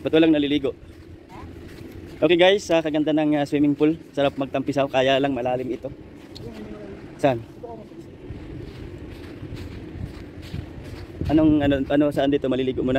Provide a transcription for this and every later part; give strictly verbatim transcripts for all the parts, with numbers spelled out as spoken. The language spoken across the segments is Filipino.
Ba't walang naliligo? Okay guys, sa kaganda ng uh, swimming pool. Sarap magtampisaw, kaya lang malalim ito. Saan? Anong ano ano saan dito maliligo muna?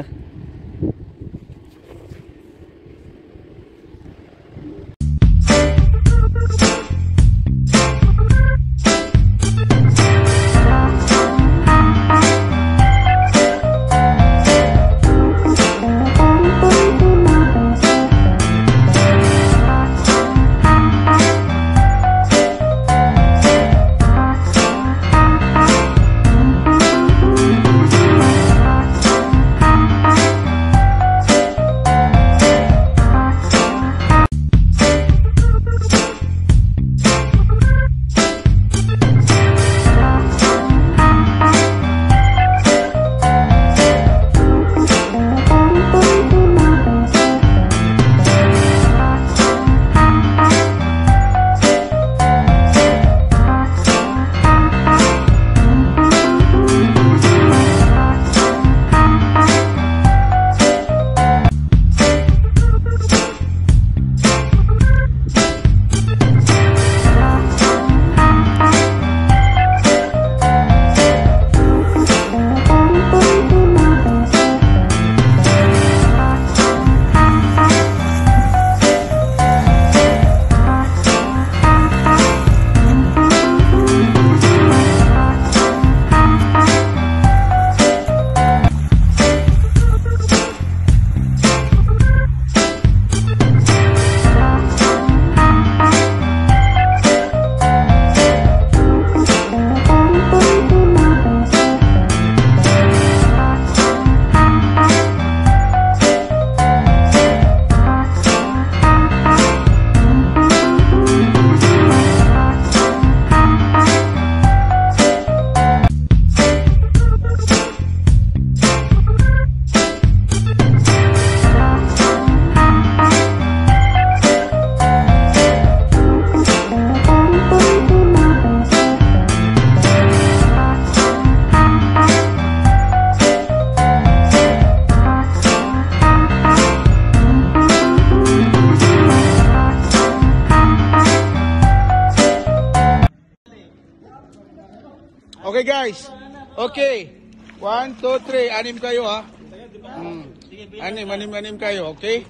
Okay guys, okay, one, two, three, anim kayo ha. Hmm. Anim, anim, anim kayo, okay?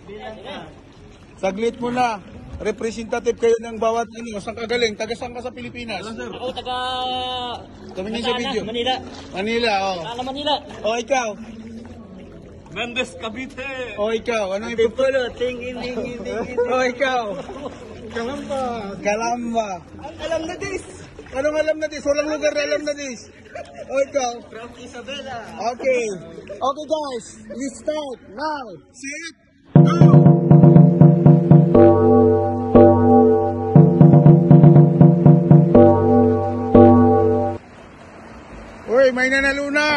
Saglit muna, representative kayo ng bawat ano, saan ka galing? Taga saan ka sa Pilipinas? Ako taga... Tumingin sa video. Manila. Manila, oh. Taga Manila. O ikaw? Mendes, Cavite. O ikaw, anong Tipulo, ipupulo? tingin, tingin, tingin. O ikaw? Kalamba. Kalamba. Ang alam na this. Anong alam na this? Walang lugar na alam na this. O ikaw? From Isabela. Okay. Okay guys, we start now. Set, go! Uy, may nanalo na!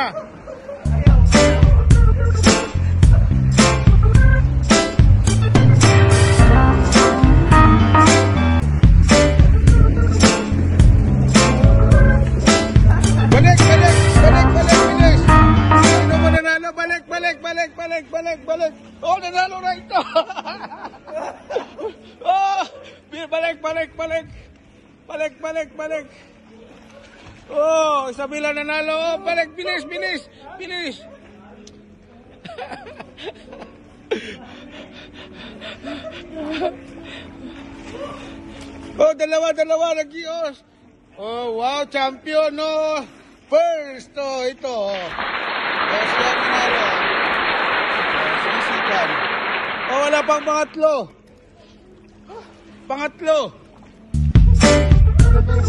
Balik, balik, balik, balik, bilis! Sino mo nanalo? Balik, balik, balik, balik, balik, balik! Oh, nanalo na ito! Oh, balik, balik, balik! Balik, balik, balik! Oh, Isabela nanalo. Oh, balik, bilis, bilis, bilis. Oh, dalawa, dalawa, nag-ios. Oh, wow, champion, no. First, oh, ito. Oh, siya nanalo. Oh, sisikan. Oh, wala pang pangatlo. Pangatlo.